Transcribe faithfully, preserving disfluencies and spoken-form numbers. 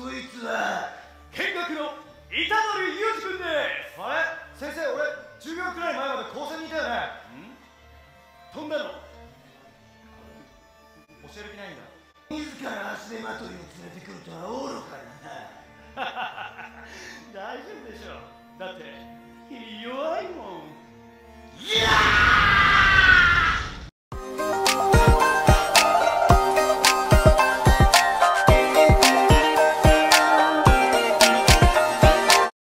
そいつは見学の板取裕二君です。 あれ先生、俺じゅうびょうくらい前まで高専にいたよね。 ん飛んだの教える気ないんだ。 自ら足手まといを連れてくるとは愚か